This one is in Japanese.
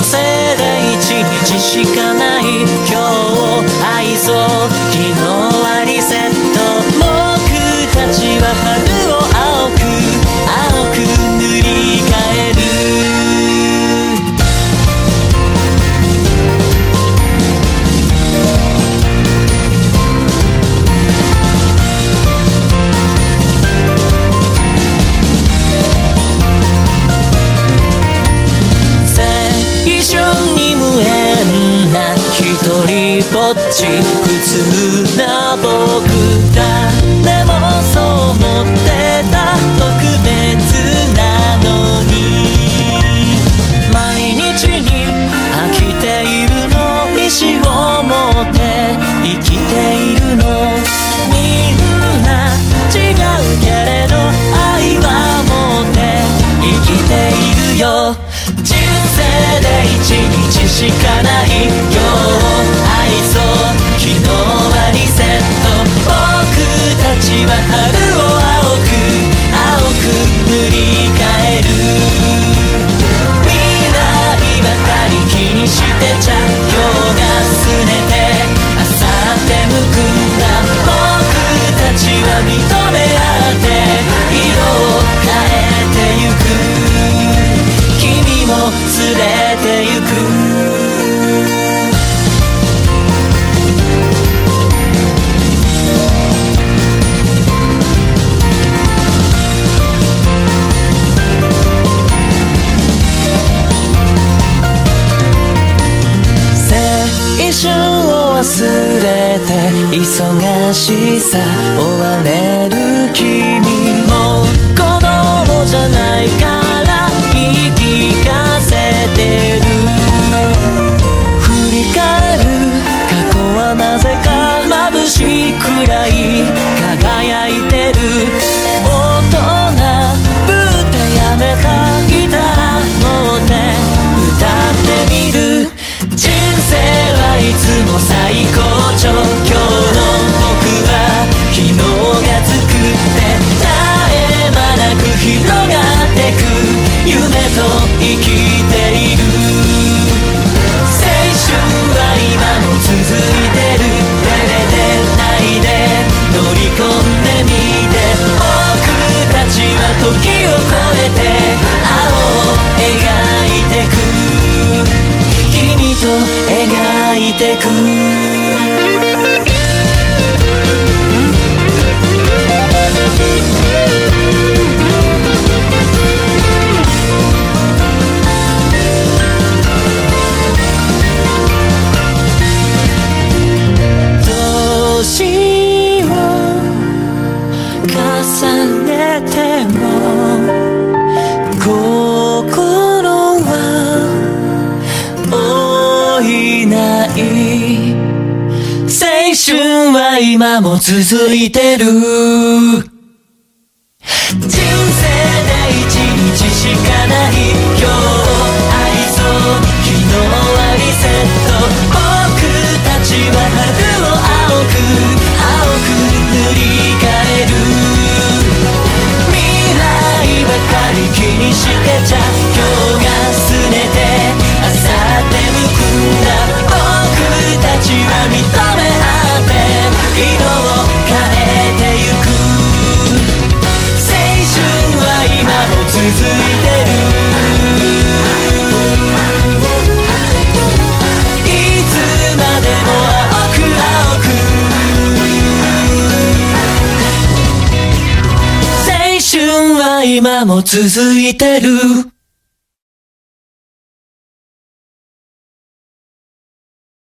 生で一日しかない今日を愛そう昨日はリセット僕たちは春を青く塗り替える一人ぼっち普通な僕だでもそう思ってた特別なのに毎日に飽きているの意志を持って生きているのみんな違うけれど愛は持って生きているよ人生で一日しかない今日愛そう昨日はリセット僕たちは春を青く塗り替える未来ばかり気にしてちゃ今日がすねて明後日むくんだ僕たちは認め合って色を変えてゆく君も連れてゆく一瞬を忘れて忙しさ追われる君も子供じゃないから言い聞かせてる振り返る過去はなぜか眩しいくらい輝いてる大人ぶってやめたギター持って歌ってみる人生はいつも最高潮今日の僕は昨日が作って絶え間なく広がってく夢と生きている青春は今も続いてる照れてないで乗り込んでみて僕たちは時を超えて青を描いてく君と描いてく年を重ねても心はいない青春は今も続いてる人生で一日しかない今日を愛そう昨日はリセット僕たちは春を青く塗り替える未来ばかり気にしてちゃ今日がすねて明後日むくんだ僕たちは認め合って色を変えてゆく青春は今も続いてるいつまでも青く青春は今も続いてる